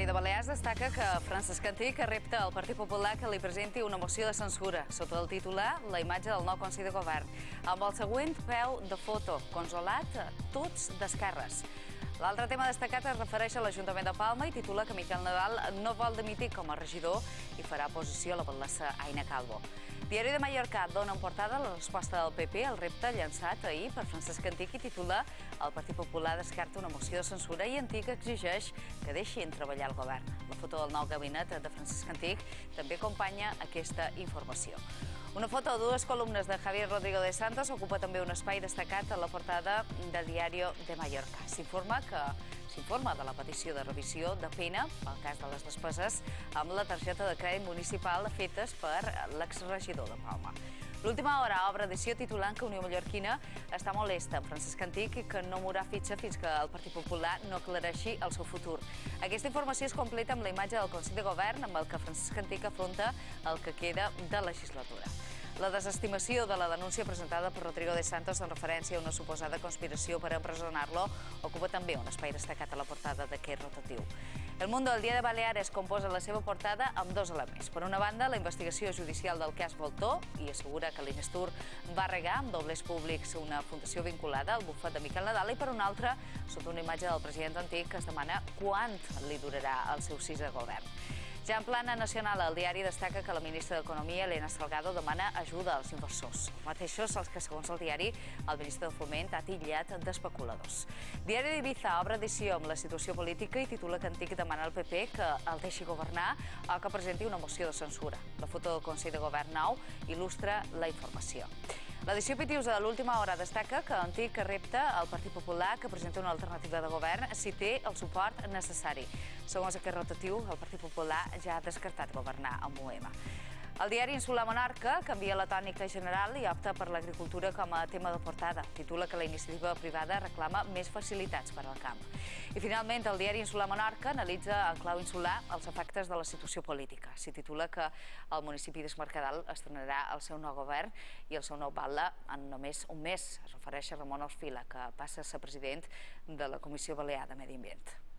de Balears destaca que Francesc Antich repta al Partit Popular que li presenti una moció de censura. Sota el titular, la imatge del nou Consell de Govern, amb el següent peu de foto, consolat, tots d'esquerres. L'altre tema destacat es refereix a l'Ajuntament de Palma i titula que Miquel Nadal no vol dimitir com a regidor i farà oposició a la batlessa Aina Calvo. Diari de Mallorca dona en portada la resposta del PP al repte llançat ahir per Francesc Antich i titula el Partit Popular descarta una moció de censura i Antich exigeix que deixin treballar el govern. La foto del nou gabinet de Francesc Antich també acompanya aquesta informació. Una foto de dues columnes de Javier Rodrigo de Santos ocupa també un espai destacat a la portada de Diari de Mallorca. S'informa de la petició de revisió de pena pel cas de les despeses amb la targeta de crèdit municipal fetes per l'exregidor de Palma. L'última hora obre edició titulant que Unió Mallorquina està molesta amb Francesc Antich i que no mourà fitxa fins que el Partit Popular no aclareixi el seu futur. Aquesta informació es completa amb la imatge del Consell de Govern amb el que Francesc Antich afronta el que queda de legislatura. La desestimació de la denúncia presentada per Rodrigo de Santos en referència a una suposada conspiració per empresonar-lo ocupa també un espai destacat a la portada d'aquest rotatiu. El Mundo del Dia de Baleares composa la seva portada amb dos elements. Per una banda, la investigació judicial del cas Voltor i assegura que l'Inestur va regar amb doblers públics una fundació vinculada al bufet de Miquel Nadal i per una altra, sota una imatge del president Antich que es demana quant li durarà el seu sisè govern. Ja en plana nacional, el diari destaca que la ministra d'Economia, Elena Salgado, demana ajuda als inversors. Mateixos els que, segons el diari, el ministre de Foment ha titllat d'especuladors. Diari d'Ibiza obre edició amb la situació política i titula que Antich demana al PP que el deixi governar o que presenti una moció de censura. La foto del Consell de Govern nou il·lustra la informació. L'edició pitiusa de l'última hora destaca que Antich repta al Partit Popular que presenta una alternativa de govern si té el suport necessari. Segons aquest rotatiu, el Partit Popular ja ha descartat governar amb UEM. El diari Insular Monarca canvia la tònica general i opta per l'agricultura com a tema de portada. Titula que la iniciativa privada reclama més facilitats per al camp. I finalment, el diari Insular Monarca analitza en clau insular els efectes de la situació política. S'hi titula que el municipi d'Es Mercadal estrenarà el seu nou govern i el seu nou batlle en només un mes. Es refereix a Ramon Orfila, que passa a ser president de la Comissió Balear de Medi Ambient.